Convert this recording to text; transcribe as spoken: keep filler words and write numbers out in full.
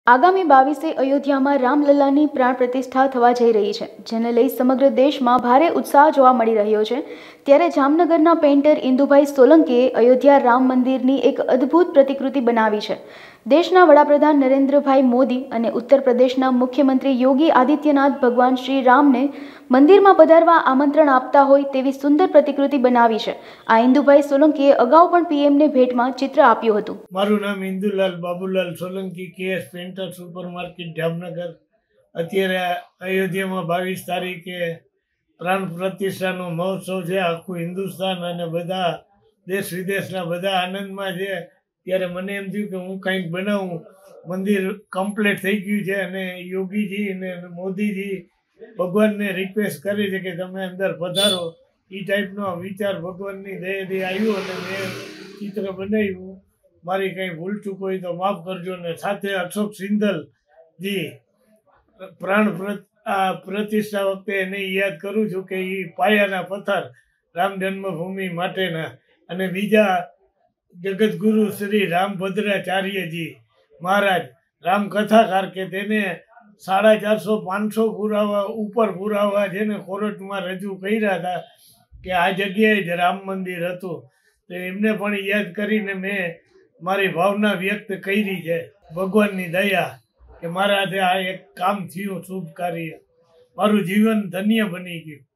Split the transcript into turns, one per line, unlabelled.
આગામી બાવીસે અયોધ્યામાં રામલલ્લાની પ્રાણ પ્રતિષ્ઠા થવા જઈ રહી છે, જેને લઈ સમગ્ર દેશમાં ભારે ઉત્સાહ જોવા મળી રહ્યો છે. ત્યારે જામનગરના પેઇન્ટર ઇન્દુભાઈ સોલંકીએ અયોધ્યા રામ મંદિરની એક અદ્ભુત પ્રતિકૃતિ બનાવી છે. દેશના વડાપ્રધાન નરેન્દ્રભાઈ મોદી અને ઉત્તર પ્રદેશના મુખ્યમંત્રી યોગી આદિત્યનાથ ભગવાન શ્રી રામને મંદિરમાં પધારવા આમંત્રણ આપતા હોય તેવી સુંદર પ્રતિકૃતિ બનાવી છે. આ ઇન્દુભાઈ સોલંકીએ અગાઉ પણ પીએમને ભેટમાં ચિત્ર આપ્યું હતું.
મારું નામ Indulal Babulal Solanki, KS painter super market Jamnagar. અત્યારે અયોધ્યામાં બાવીસ તારીખે પ્રાણ પ્રતિષ્ઠાનો મહોત્સવ છે. આખું હિન્દુસ્તાન અને બધા દેશ વિદેશના બધા આનંદમાં છે. ત્યારે મને એમ થયું કે હું કંઈક બનાવું. મંદિર કમ્પ્લીટ થઈ ગયું છે અને યોગીજી અને મોદીજી ભગવાનને રિક્વેસ્ટ કરે છે કે તમે અંદર પધારો. એ ટાઈપનો વિચાર ભગવાનની દયાથી આવ્યો અને મેં ચિત્ર બનાવ્યું. મારી કંઈ ભૂલ ચૂક હોય તો માફ કરજો. ને સાથે અશોક સિંધલજી પ્રાણ પ્રતિષ્ઠા વખતે એને યાદ કરું છું કે એ પાયાના પથ્થર રામ જન્મભૂમિ માટેના. અને બીજા જગતગુરુ શ્રી રામભદ્રાચાર્યજી મહારાજ રામકથાકાર કે તેને સાડા ચારસો પાંચસો પુરાવા ઉપર પુરાવા છે ને કોર્ટમાં રજૂ કર્યા હતા કે આ જગ્યાએ જ રામ મંદિર હતું. તો એમને પણ યાદ કરીને મેં મારી ભાવના વ્યક્ત કરી છે. ભગવાનની દયા કે મારા હાથે આ એક કામ થયું શુભ કાર્ય. મારું જીવન ધન્ય બની ગયું.